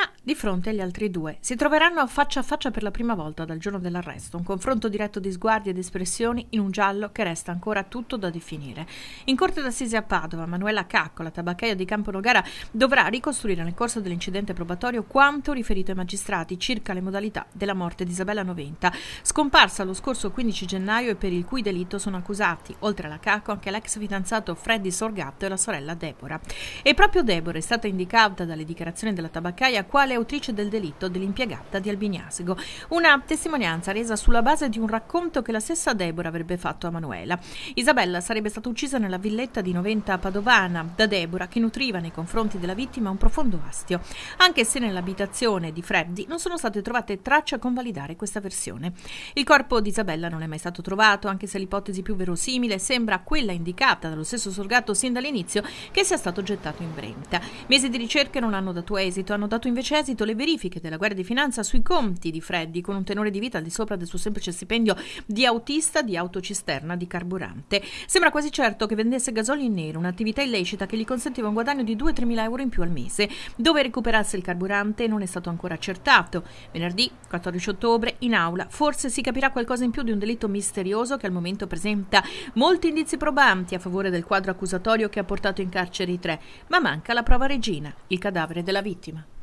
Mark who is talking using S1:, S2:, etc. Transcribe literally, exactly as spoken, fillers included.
S1: Ma di fronte agli altri due si troveranno faccia a faccia per la prima volta dal giorno dell'arresto, un confronto diretto di sguardi ed espressioni in un giallo che resta ancora tutto da definire. In corte d'assise a Padova, Manuela Cacco, la tabaccaia di Campo Nogara, dovrà ricostruire nel corso dell'incidente probatorio quanto riferito ai magistrati circa le modalità della morte di Isabella Noventa, scomparsa lo scorso quindici gennaio e per il cui delitto sono accusati, oltre alla Cacco, anche l'ex fidanzato Freddy Sorgatto e la sorella Deborah. E proprio Deborah è stata indicata dalle dichiarazioni della tabaccaia quale autrice del delitto dell'impiegata di Albignasigo, una testimonianza resa sulla base di un racconto che la stessa Deborah avrebbe fatto a Manuela. Isabella sarebbe stata uccisa nella villetta di Noventa padovana da Deborah, che nutriva nei confronti della vittima un profondo astio, anche se nell'abitazione di Freddy non sono state trovate tracce a convalidare questa versione. Il corpo di Isabella non è mai stato trovato, anche se l'ipotesi più verosimile sembra quella indicata dallo stesso Sorgatto sin dall'inizio, che sia stato gettato in brenta. Mesi di ricerche non hanno dato esito, hanno dato invece esito le verifiche della Guardia di Finanza sui conti di Freddy, con un tenore di vita al di sopra del suo semplice stipendio di autista di autocisterna di carburante. Sembra quasi certo che vendesse gasolio in nero, un'attività illecita che gli consentiva un guadagno di due tre mila euro in più al mese. Dove recuperasse il carburante non è stato ancora accertato. Venerdì quattordici ottobre in aula forse si capirà qualcosa in più di un delitto misterioso che al momento presenta molti indizi probanti a favore del quadro accusatorio che ha portato in carcere i tre, ma manca la prova regina, il cadavere della vittima.